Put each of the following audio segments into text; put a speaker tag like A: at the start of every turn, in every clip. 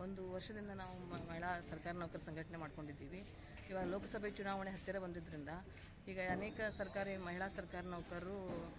A: ಒಂದು ವರ್ಷದಿಂದ ನಾವು ಮಹಿಳಾ ಸರ್ಕಾರಿ ನೌಕರ ಸಂಘಟನೆ ಮಾಡ್ಕೊಂಡಿದ್ದೀವಿ. ಇವಾಗ ಲೋಕಸಭೆ ಚುನಾವಣೆ ಹತ್ತಿರ ಬಂದಿದ್ದರಿಂದ ಈಗ ಅನೇಕ ಮಹಿಳಾ ಸರ್ಕಾರಿ ನೌಕರರು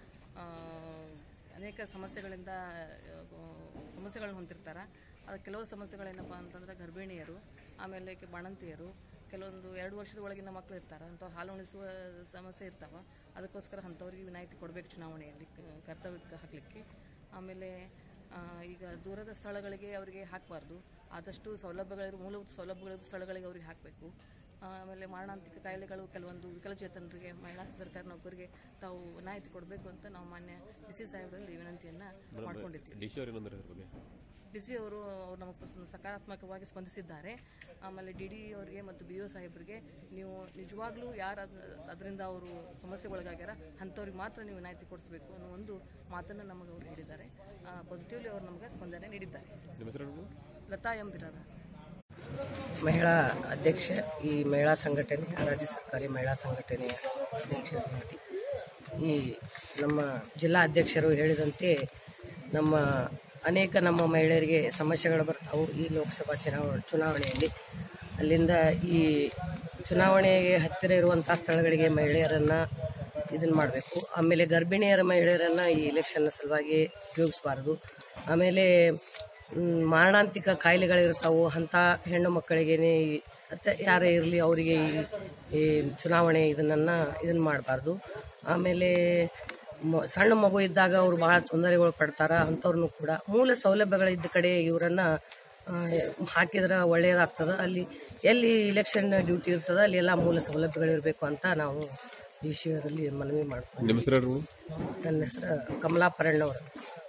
A: ಅನೇಕ ಸಮಸ್ಯೆಗಳನ್ನು ಹೊಂದಿರ್ತಾರೆ. ಅದು ಕೆಲವು ಸಮಸ್ಯೆಗಳೇನಪ್ಪ ಅಂತಂದ್ರೆ ಗರ್ಭಿಣಿಯರು, ಆಮೇಲೆ ಬಾಣಂತಿಯರು, ಕೆಲವೊಂದು 2 ವರ್ಷದ ಒಳಗಿನ ಮಕ್ಕಳು ಇರ್ತಾರೆ, ಅಂಥವ್ರು ಹಾಲು ಉಣಿಸುವ ಸಮಸ್ಯೆ ಇರ್ತಾವೆ. ಅದಕ್ಕೋಸ್ಕರ ಅಂಥವ್ರಿಗೆ ವಿನಾಯಿತಿ ಕೊಡಬೇಕು ಚುನಾವಣೆಯಲ್ಲಿ ಕರ್ತವ್ಯಕ್ಕೆ ಹಾಕಲಿಕ್ಕೆ. ಆಮೇಲೆ ಈಗ ದೂರದ ಸ್ಥಳಗಳಿಗೆ ಅವರಿಗೆ ಹಾಕಬಾರ್ದು, ಆದಷ್ಟು ಮೂಲಭೂತ ಸೌಲಭ್ಯಗಳಿರೋ ಸ್ಥಳಗಳಿಗೆ ಅವ್ರಿಗೆ ಹಾಕಬೇಕು. ಆಮೇಲೆ ಮಾರಣಾಂತಿಕ ಕಾಯಿಲೆಗಳು ಕೆಲವೊಂದು ವಿಕಲಚೇತನರಿಗೆ, ಮಹಿಳಾ ಸರ್ಕಾರಿ ನೌಕರಿಗೆ ತಾವು ವಿನಾಯಿತಿ ಕೊಡಬೇಕು ಅಂತ ನಾವು ಮಾನ್ಯ ಡಿ.ಸಿ. ಸಾಹೇಬರಲ್ಲಿ ವಿನಂತಿಯನ್ನು ಮಾಡ್ಕೊಂಡಿದ್ದೀವಿ. ಡಿ.ಸಿ. ಅವರು ನಮಗೆ ಸಕಾರಾತ್ಮಕವಾಗಿ ಸ್ಪಂದಿಸಿದ್ದಾರೆ. ಆಮೇಲೆ ಡಿ.ಡಿ. ಅವರಿಗೆ ಮತ್ತು ಬಿ.ಒ. ಸಾಹೇಬರಿಗೆ ನೀವು ನಿಜವಾಗ್ಲೂ ಯಾರು ಅದರಿಂದ ಅವರು ಸಮಸ್ಯೆಗೊಳಗಾಗ್ಯಾರ ಅಂಥವ್ರಿಗೆ ಮಾತ್ರ ನೀವು ವಿನಾಯಿತಿ ಕೊಡಿಸಬೇಕು ಅನ್ನೋ ಒಂದು ಮಾತನ್ನು ನಮಗೆ ಅವರು ಹೇಳಿದ್ದಾರೆ. ಪಾಸಿಟಿವ್ಲಿ ಅವರು ನಮಗೆ ಸ್ಪಂದನೆ ನೀಡಿದ್ದಾರೆ. ಲತಾ ಎಂ ಬಿರಾದ,
B: ಮಹಿಳಾ ಅಧ್ಯಕ್ಷ, ಈ ಮಹಿಳಾ ಸಂಘಟನೆ ರಾಜ್ಯ ಸರ್ಕಾರಿ ಮಹಿಳಾ ಸಂಘಟನೆಯ ಅಧ್ಯಕ್ಷ. ಈ ನಮ್ಮ ಜಿಲ್ಲಾ ಅಧ್ಯಕ್ಷರು ಹೇಳಿದಂತೆ ಅನೇಕ ನಮ್ಮ ಮಹಿಳೆಯರಿಗೆ ಸಮಸ್ಯೆಗಳು ಬರ್ತಾವು ಈ ಲೋಕಸಭಾ ಚುನಾವಣೆಯಲ್ಲಿ. ಅಲ್ಲಿಂದ ಈ ಚುನಾವಣೆಗೆ ಹತ್ತಿರ ಇರುವಂತಹ ಸ್ಥಳಗಳಿಗೆ ಮಹಿಳೆಯರನ್ನ ಇದನ್ನ ಮಾಡಬೇಕು. ಆಮೇಲೆ ಗರ್ಭಿಣಿಯರ ಮಹಿಳೆಯರನ್ನ ಈ ಎಲೆಕ್ಷನ್ ಸಲುವಾಗಿ ಉಪಯೋಗಿಸಬಾರದು. ಆಮೇಲೆ ಮಾರಣಾಂತಿಕ ಕಾಯಿಲೆಗಳಿರ್ತಾವು, ಅಂಥ ಹೆಣ್ಣು ಮಕ್ಕಳಿಗೇನೆ ಯಾರೇ ಇರಲಿ ಅವರಿಗೆ ಈ ಚುನಾವಣೆ ಇದನ್ನ ಮಾಡಬಾರ್ದು. ಆಮೇಲೆ ಸಣ್ಣ ಮಗು ಇದ್ದಾಗ ಅವರು ಬಹಳ ತೊಂದರೆಗಳು ಪಡ್ತಾರ. ಅಂಥವ್ರನ್ನು ಕೂಡ ಮೂಲ ಸೌಲಭ್ಯಗಳಿದ್ದ ಕಡೆ ಇವರನ್ನ ಹಾಕಿದ್ರೆ ಒಳ್ಳೆಯದಾಗ್ತದ. ಎಲ್ಲಿ ಇಲೆಕ್ಷನ್ ಡ್ಯೂಟಿ ಇರ್ತದ ಅಲ್ಲಿ ಎಲ್ಲ ಮೂಲ ಸೌಲಭ್ಯಗಳಿರಬೇಕು ಅಂತ ನಾವು ಡಿ.ಸಿ. ಅವರಲ್ಲಿ ಮನವಿ ಮಾಡ್ತೀವಿ. ನನ್ನ ಹೆಸರು ಕಮಲಾ ಪರಣ್ಣವರು.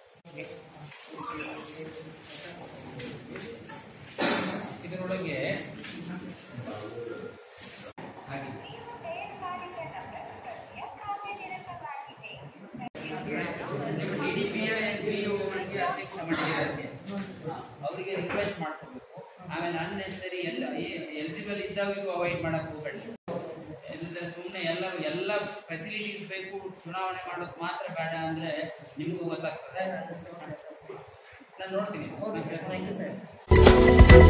C: ಇದರೊಳಗೆ ಅಧ್ಯಕ್ಷ ಮಾಡಿದ್ದಾರೆ, ಅವರಿಗೆ ರಿಕ್ವೆಸ್ಟ್ ಮಾಡ್ಕೋಬೇಕು. ಆಮೇಲೆ ಅನ್ನೆಸರಿ ಎಲಿಜಿಬಲ್ ಇದ್ದಾಗೂ ಅವಾಯ್ಡ್ ಮಾಡಕ್ ಹೋಗಬೇಡಿ. ಸುಮ್ಮನೆ ಎಲ್ಲ ಫೆಸಿಲಿಟೀಸ್ ಬೇಕು, ಚುನಾವಣೆ ಮಾಡೋದು ಮಾತ್ರ ಬೇಡ ಅಂದ್ರೆ ನಿಮಗೂ ಗೊತ್ತಾಗ್ತದೆ. ನಾನು ನೋಡ್ತೀನಿ.